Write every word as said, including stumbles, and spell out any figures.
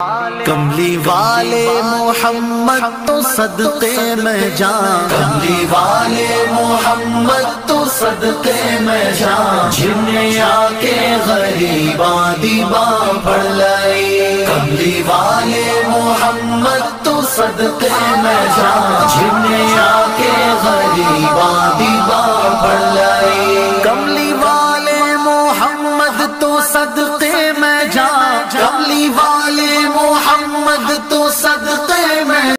कमली वाले मोहम्मद तो सदक़े में जान, कमली वाले मोहम्मद तो सदक़े में जान, जिन्हें आके गरीबा दीबा पढ़ लाई। कमली वाले मोहम्मद तो सदक़े में जान, जिन्हें आके गरीबा दीबा पढ़ लाई। कमली वाले मोहम्मद तो सदक़े में जान, कमली वाले मोहम्मद तो सदक़े में